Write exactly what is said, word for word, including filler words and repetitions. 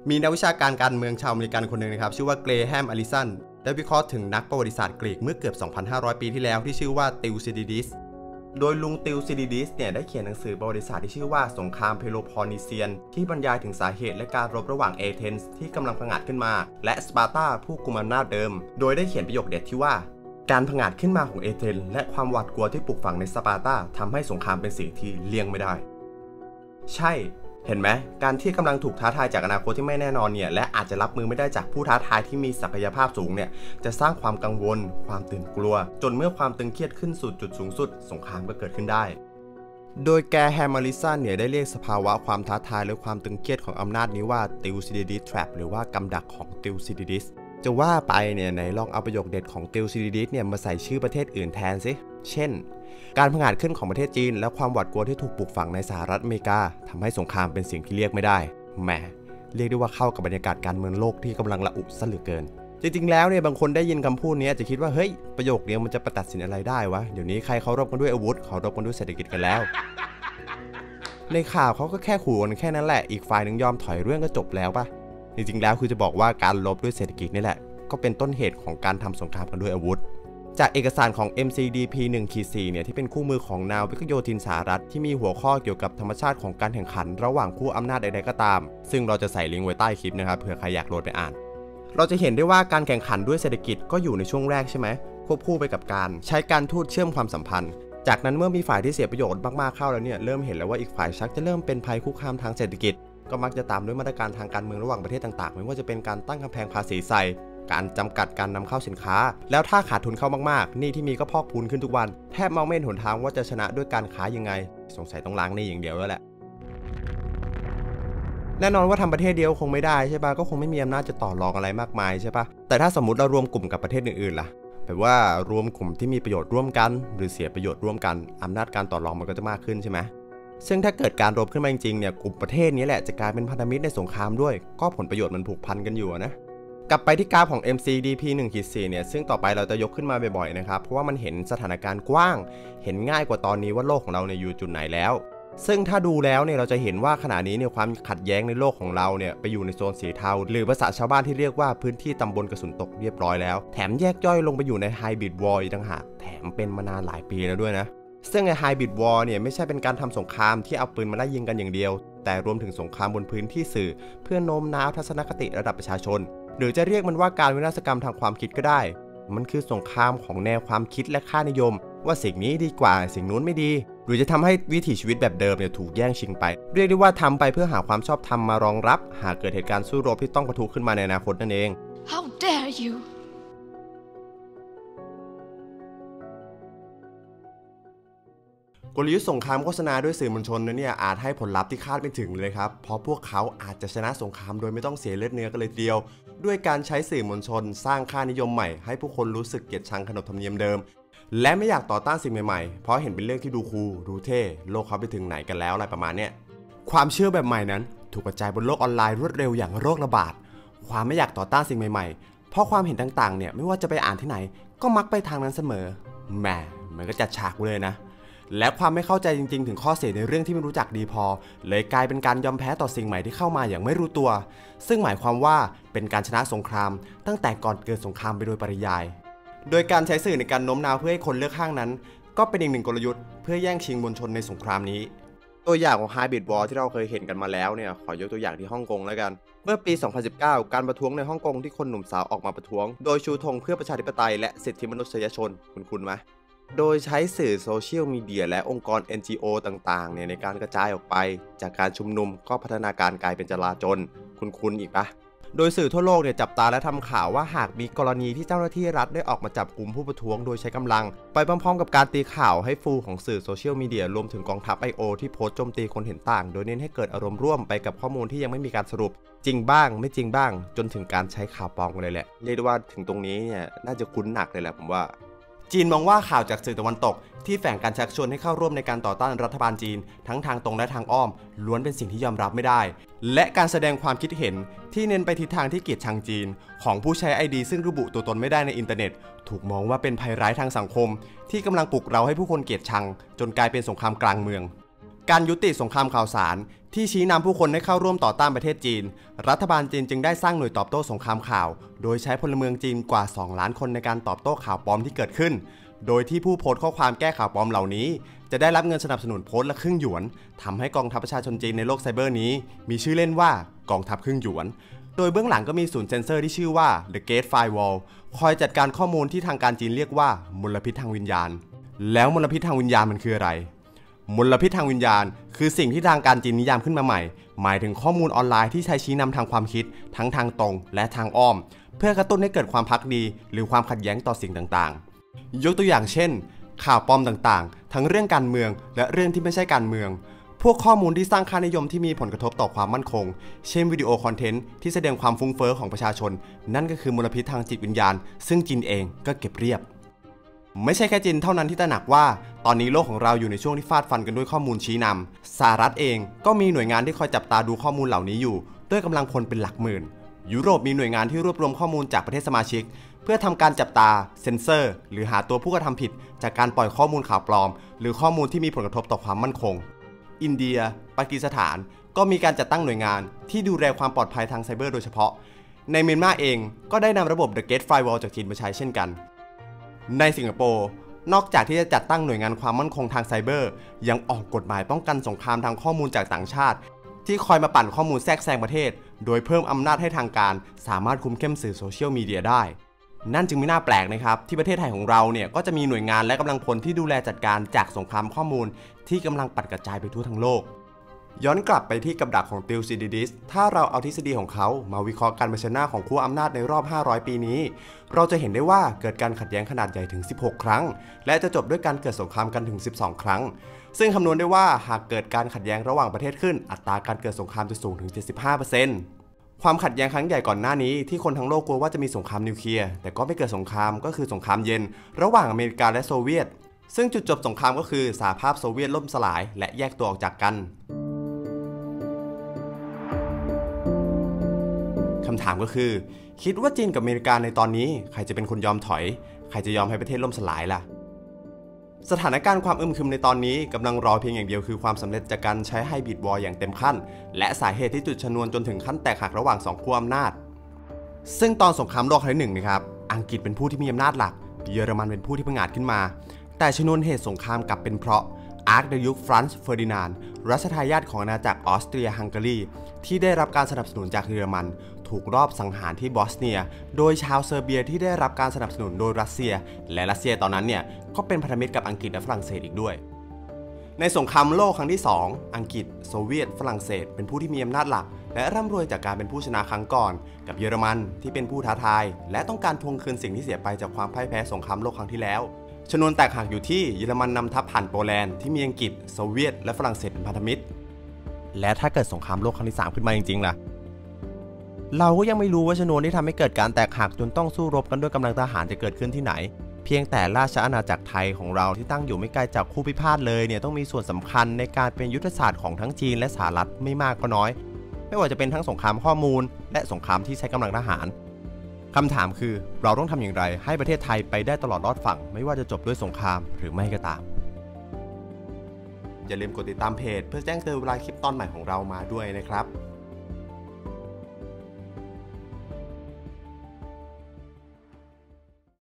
มีนักวิชาการการเมืองชาวอเมริกันคนหนึ่งนะครับชื่อว่าเกรแฮม อลิสันได้วิเคราะห์ถึงนักประวัติศาสตร์กรีกเมื่อเกือบ สองพันห้าร้อย ปีที่แล้วที่ชื่อว่าติวซิดิดิสโดยลุงติวซิดิดิสเนี่ยได้เขียนหนังสือประวัติศาสตร์ที่ชื่อว่าสงครามเพโลพอนีเซียนที่บรรยายถึงสาเหตุและการรบระหว่างเอเธนส์ที่กำลังผงาดขึ้นมาและสปาร์ตาผู้กุมอำนาจเดิมโดยได้เขียนประโยคเด็ดที่ว่าการผงาดขึ้นมาของเอเธนส์และความหวาดกลัวที่ปลูกฝังในสปาร์ตาทำให้สงครามเป็นสิ่งที่เลี่ยงไม่ได้ใช่เห็นไหมการที่กำลังถูกท้าทายจากอนาคตที่ไม่แน่นอนเนี่ยและอาจจะรับมือไม่ได้จากผู้ท้าทายที่มีศักยภาพสูงเนี่ยจะสร้างความกังวลความตื่นกลัวจนเมื่อความตึงเครียดขึ้นสู่จุดสูงสุดสงครามก็เกิดขึ้นได้โดยแกแฮม อลิสันเนี่ยได้เรียกสภาวะความท้าทายและความตึงเครียดของอำนาจนี้ว่าติวซิดิดิส trap หรือว่ากำดักของติวซิดิดิสจะว่าไปเนี่ยไหนลองเอาประโยคเด็ดของติวซิดิดิสเนี่ยมาใส่ชื่อประเทศอื่นแทนสิเช่นการผงาดขึ้นของประเทศจีนและความหวาดกลัวที่ถูกปลูกฝังในสหรัฐอเมริกาทำให้สงครามเป็นสิ่งที่เรียกไม่ได้แหมเรียกได้ว่าเข้ากับบรรยากาศการเมืองโลกที่กำลังระอุซะเหลือเกินจริงๆแล้วเนี่ยบางคนได้ยินคำพูดนี้จะคิดว่าเฮ้ยประโยคนี้มันจะประตัดสินอะไรได้วะเดี๋ยวนี้ใครเขารบกันด้วยอาวุธเขารบกันด้วยเศรษฐกิจกันแล้วในข่าวเขาก็แค่ขู่กันแค่นั้นแหละอีกฝ่ายหนึ่งยอมถอยเรื่องก็จบแล้วปะจริงๆแล้วคือจะบอกว่าการรบด้วยเศรษฐกิจนี่แหละก็เป็นต้นเหตุของการทำสงครามกันด้วยอาวุธจากเอกสารของ เอ็ม ซี ดี พี หนึ่ง สี่ เนี่ยที่เป็นคู่มือของนาวิกโยธินสหรัฐที่มีหัวข้อเกี่ยวกับธรรมชาติของการแข่งขันระหว่างคู่อำนาจใดๆก็ตามซึ่งเราจะใส่ลิงก์ไว้ใต้คลิปนะครับเผื่อใครอยากโหลดไปอ่านเราจะเห็นได้ว่าการแข่งขันด้วยเศรษฐกิจก็อยู่ในช่วงแรกใช่ไหมควบคู่ไปกับการใช้การทูตเชื่อมความสัมพันธ์จากนั้นเมื่อมีฝ่ายที่เสียประโยชน์มากๆเข้าแล้วเนี่ยเริ่มเห็นแล้วว่าอีกฝ่ายชักจะเริ่มเป็นภัยคุกคามทางเศรษฐกิจก็มักจะตามด้วยมาตรการทางการเมืองระหว่างประเทศต่างๆไม่ว่าจะเป็นการตั้งกำแพงภาษีใส่การจำกัดการนำเข้าสินค้าแล้วถ้าขาดทุนเข้ามากๆหนี้ที่มีก็พอกพูนขึ้นทุกวันแทบมองไม่เห็นหนทางว่าจะชนะด้วยการค้ายังไงสงสัยต้องล้างหนี้อย่างเดียวแล้วแหละแน่นอนว่าทำประเทศเดียวคงไม่ได้ใช่ปะก็คงไม่มีอำนาจจะต่อรองอะไรมากมายใช่ปะแต่ถ้าสมมติเรารวมกลุ่มกับประเทศอื่นๆล่ะแบบว่ารวมกลุ่มที่มีประโยชน์ร่วมกันหรือเสียประโยชน์ร่วมกันอำนาจการต่อรองมันก็จะมากขึ้นใช่ไหมซึ่งถ้าเกิดการรบขึ้นมาจริงๆเนี่ยกลุ่มประเทศนี้แหละจะกลายเป็นพันธมิตรในสงครามด้วยก็ผลประโยชน์มันผูกพันกันอยู่นะกลับไปที่กราฟของ เอ็ม ซี ดี พี หนึ่ง สี่ เนี่ยซึ่งต่อไปเราจะยกขึ้นมาบ่อยๆนะครับเพราะว่ามันเห็นสถานการณ์กว้างเห็นง่ายกว่าตอนนี้ว่าโลกของเราเนี่ยอยู่จุดไหนแล้วซึ่งถ้าดูแล้วเนี่ยเราจะเห็นว่าขณะนี้เนี่ยความขัดแย้งในโลกของเราเนี่ยไปอยู่ในโซนสีเทาหรือภาษาชาวบ้านที่เรียกว่าพื้นที่ตำบลกระสุนตกเรียบร้อยแล้วแถมแยกย่อยลงไปอยู่ในไฮบริดวอร์ต่างหากแถมเป็นมานานหลายปีแล้วด้วยนะซึ่งไอไฮบริดวอร์เนี่ยไม่ใช่เป็นการทำสงครามที่เอาปืนมาไล่ยิงกันอย่างเดียวแต่รวมถึงสงครามบนพื้นที่สื่อเพื่อโน้มน้าวทัศนคติระดับประชาชนหรือจะเรียกมันว่าการวินาศกรรมทางความคิดก็ได้มันคือสงครามของแนวความคิดและค่านิยมว่าสิ่งนี้ดีกว่าสิ่งนู้นไม่ดีหรือจะทำให้วิถีชีวิตแบบเดิมเนี่ยถูกแย่งชิงไปเรียกได้ว่าทำไปเพื่อหาความชอบธรรมมารองรับหากเกิดเหตุการณ์สู้รบที่ต้องปะทุขึ้นมาในอนาคตนั่นเอง How dare you กลยุทธ์สงครามโฆษณาด้วยสื่อมวลชนนั้นเนี่ยอาจให้ผลลัพธ์ที่คาดไม่ถึงเลยครับเพราะพวกเขาอาจจะชนะสงครามโดยไม่ต้องเสียเลือดเนื้อกันเลยเดียวด้วยการใช้สื่อมวลชนสร้างค่านิยมใหม่ให้ผู้คนรู้สึกเกลียดชังขนบธรรมเนียมเดิมและไม่อยากต่อต้านสิ่งใหม่ๆเพราะเห็นเป็นเรื่องที่ดูคูลดูเท่โลกเขาไปถึงไหนกันแล้วอะไรประมาณเนี้ยความเชื่อแบบใหม่นั้นถูกกระจายบนโลกออนไลน์รวดเร็วอย่างโรคระบาดความไม่อยากต่อต้านสิ่งใหม่ๆเพราะความเห็นต่างๆเนี่ยไม่ว่าจะไปอ่านที่ไหนก็มักไปทางนั้นเสมอแหมมันก็จัดฉากเลยนะและความไม่เข้าใจจริงๆถึงข้อเสียในเรื่องที่ไม่รู้จักดีพอเลยกลายเป็นการยอมแพ้ต่อสิ่งใหม่ที่เข้ามาอย่างไม่รู้ตัวซึ่งหมายความว่าเป็นการชนะสงครามตั้งแต่ก่อนเกิดสงครามไปโดยปริยายโดยการใช้สื่อในการโน้มน้าวเพื่อให้คนเลือกข้างนั้นก็เป็นอีกหนึ่งกลยุทธ์เพื่อแย่งชิงมวลชนในสงครามนี้ตัวอย่างของไฮบริดวอร์ที่เราเคยเห็นกันมาแล้วเนี่ยขอยกตัวอย่างที่ฮ่องกงแล้วกันเมื่อปี สองพันสิบเก้า การประท้วงในฮ่องกงที่คนหนุ่มสาวออกมาประท้วงโดยชูธงเพื่อประชาธิปไตยและสิทธิมนุษยชนคุณคุณไหมโดยใช้สื่อโซเชียลมีเดียและองค์กร เอ็น จี โอ ต่างๆเนี่ยในการกระจายออกไปจากการชุมนุมก็พัฒนาการกลายเป็นจลาจลคุ้นๆอีกปะโดยสื่อทั่วโลกเนี่ยจับตาและทำข่าวว่าหากมีกรณีที่เจ้าหน้าที่รัฐได้ออกมาจับกลุ่มผู้ประท้วงโดยใช้กำลังไปพร้อมๆกับการตีข่าวให้ฟูของสื่อโซเชียลมีเดียรวมถึงกองทัพ ไอ โอ ที่โพสต์โจมตีคนเห็นต่างโดยเน้นให้เกิดอารมณ์ร่วมไปกับข้อมูลที่ยังไม่มีการสรุปจริงบ้างไม่จริงบ้างจนถึงการใช้ข่าวปลอมกันเลยแหละเรียกได้ว่าถึงตรงนี้เนี่ยน่าจะคุ้นหนักเลยแหละผมว่าจีนมองว่าข่าวจากสื่อตะวันตกที่แฝงการชักชวนให้เข้าร่วมในการต่อต้านรัฐบาลจีนทั้งทางตรงและทางอ้อมล้วนเป็นสิ่งที่ยอมรับไม่ได้และการแสดงความคิดเห็นที่เน้นไปทิศทางที่เกลียดชังจีนของผู้ใช้ ไอ ดี ซึ่งระบุตัวตนไม่ได้ในอินเทอร์เน็ตถูกมองว่าเป็นภัยร้ายทางสังคมที่กำลังปลุกเราให้ผู้คนเกลียดชังจนกลายเป็นสงครามกลางเมืองการยุติสงครามข่าวสารที่ชี้นำผู้คนให้เข้าร่วมต่อต้านประเทศจีนรัฐบาลจีนจึงได้สร้างหน่วยตอบโต้สงครามข่าวโดยใช้พลเมืองจีนกว่าสองล้านคนในการตอบโต้ข่าวปลอมที่เกิดขึ้นโดยที่ผู้โพสต์ข้อความแก้ข่าวปลอมเหล่านี้จะได้รับเงินสนับสนุนโพสต์ละครึ่งหยวนทำให้กองทัพประชาชนจีนในโลกไซเบอร์นี้มีชื่อเล่นว่ากองทัพครึ่งหยวนโดยเบื้องหลังก็มีศูนย์เซ็นเซอร์ที่ชื่อว่า The Gate Firewall คอยจัดการข้อมูลที่ทางการจีนเรียกว่ามลพิษทางวิญญาณแล้วมลพิษทางวิญญาณมันคืออะไรมลพิษทางวิญญาณคือสิ่งที่ทางการจีนนิยามขึ้นมาใหม่หมายถึงข้อมูลออนไลน์ที่ใช้ชี้นำทางความคิดทั้งทางตรงและทางอ้อมเพื่อกระตุ้นให้เกิดความภักดีหรือความขัดแย้งต่อสิ่งต่างๆยกตัวอย่างเช่นข่าวปลอมต่างๆทั้งเรื่องการเมืองและเรื่องที่ไม่ใช่การเมืองพวกข้อมูลที่สร้างค่านิยมที่มีผลกระทบต่อความมั่นคงเช่นวิดีโอคอนเทนต์ที่แสดงความฟุ้งเฟ้อของประชาชนนั่นก็คือมลพิษทางจิตวิญญาณซึ่งจีนเองก็เก็บเรียบไม่ใช่แค่จีนเท่านั้นที่ตระหนักว่าตอนนี้โลกของเราอยู่ในช่วงที่ฟาดฟันกันด้วยข้อมูลชี้นำสหรัฐเองก็มีหน่วยงานที่คอยจับตาดูข้อมูลเหล่านี้อยู่ด้วยกำลังพลเป็นหลักหมื่นยุโรปมีหน่วยงานที่รวบรวมข้อมูลจากประเทศสมาชิกเพื่อทำการจับตาเซ็นเซอร์หรือหาตัวผู้กระทำผิดจากการปล่อยข้อมูลข่าวปลอมหรือข้อมูลที่มีผลกระทบต่อความมั่นคงอินเดียปากีสถานก็มีการจัดตั้งหน่วยงานที่ดูแลความปลอดภัยทางไซเบอร์โดยเฉพาะในเมียนมาเองก็ได้นำระบบ The Gate Firewall จากจีนมาใช้เช่นกันในสิงคโปร์นอกจากที่จะจัดตั้งหน่วยงานความมั่นคงทางไซเบอร์ยังออกกฎหมายป้องกันสงครามทางข้อมูลจากต่างชาติที่คอยมาปั่นข้อมูลแทรกแซงประเทศโดยเพิ่มอำนาจให้ทางการสามารถคุมเข้มสื่อโซเชียลมีเดียได้นั่นจึงไม่น่าแปลกนะครับที่ประเทศไทยของเราเนี่ยก็จะมีหน่วยงานและกำลังพลที่ดูแลจัดการจากสงครามข้อมูลที่กำลังปัดกระจายไปทั่วทั้งโลกย้อนกลับไปที่กับดักของติวซิดิดิสถ้าเราเอาทฤษฎีของเขามาวิเคราะห์การเผชิญหน้าของขั้วอำนาจในรอบห้าร้อยปีนี้เราจะเห็นได้ว่าเกิดการขัดแย้งขนาดใหญ่ถึงสิบหกครั้งและจะจบด้วยการเกิดสงครามกันถึงสิบสองครั้งซึ่งคำนวณได้ว่าหากเกิดการขัดแย้งระหว่างประเทศขึ้นอัตราการเกิดสงครามจะสูงถึง เจ็ดสิบห้าเปอร์เซ็นต์ ความขัดแย้งครั้งใหญ่ก่อนหน้านี้ที่คนทั้งโลกกลัวว่าจะมีสงครามนิวเคลียร์แต่ก็ไม่เกิดสงครามก็คือสงครามเย็นระหว่างอเมริกาและโซเวียตซึ่งจุดจบสงครามก็คือสหภาพโซเวียตล่มสลายและแยกตัวออกจากกันคำถามก็คือคิดว่าจีนกับอเมริกาในตอนนี้ใครจะเป็นคนยอมถอยใครจะยอมให้ประเทศล่มสลายล่ะสถานการณ์ความอึมครึมในตอนนี้กำลังรอเพียงอย่างเดียวคือความสำเร็จจากการใช้ไฮบริดวอร์อย่างเต็มขั้นและสาเหตุที่จุดชนวนจนถึงขั้นแตกหักระหว่างสองขั้วอำนาจซึ่งตอนสงครามโลกครั้งที่หนึ่งนะครับอังกฤษเป็นผู้ที่มีอำนาจหลักเยอรมันเป็นผู้ที่ผงาดขึ้นมาแต่ชนวนเหตุสงครามกลับเป็นเพราะอาร์คเดยุคฟรานซ์เฟอร์ดินานด์รัชทายาทของอาณาจักรออสเตรียฮังการีที่ได้รับการสนับสนุนจากเยอรมันถูกรอบสังหารที่บอสเนียโดยชาวเซอร์เบียที่ได้รับการสนับสนุนโดยรัสเซียและรัสเซียตอนนั้นเนี่ยก็เป็นพันธมิตรกับอังกฤษและฝรั่งเศสอีกด้วยในสงครามโลกครั้งที่สองอังกฤษโซเวียตฝรั่งเศสเป็นผู้ที่มีอำนาจหลักและร่ำรวยจากการเป็นผู้ชนะครั้งก่อนกับเยอรมันที่เป็นผู้ท้าทายและต้องการทวงคืนสิ่งที่เสียไปจากความพ่ายแพ้สงครามโลกครั้งที่แล้วชนวนแตกหักอยู่ที่เยอรมันนำทัพผ่านโปแลนด์ที่มีอังกฤษโซเวียตและฝรั่งเศสเป็นพันธมิตรและถ้าเกิดสงครามโลกครั้งที่สามขึ้นมาจริงๆล่ะเราก็ยังไม่รู้ว่าชนวนที่ทำให้เกิดการแตกหักจนต้องสู้รบกันด้วยกำลังทหารจะเกิดขึ้นที่ไหนเพียงแต่ราชอาณาจักรไทยของเราที่ตั้งอยู่ไม่ไกลจากคู่พิพาทเลยเนี่ยต้องมีส่วนสำคัญในการเป็นยุทธศาสตร์ของทั้งจีนและสหรัฐไม่มากก็น้อยไม่ว่าจะเป็นทั้งสงครามข้อมูลและสงครามที่ใช้กำลังทหารคำถามคือเราต้องทำอย่างไรให้ประเทศไทยไปได้ตลอดรอดฝั่งไม่ว่าจะจบด้วยสงครามหรือไม่ก็ตามอย่าลืมกดติดตามเพจเพื่อแจ้งเตือนเวลาคลิปตอนใหม่ของเรามาด้วยนะครับ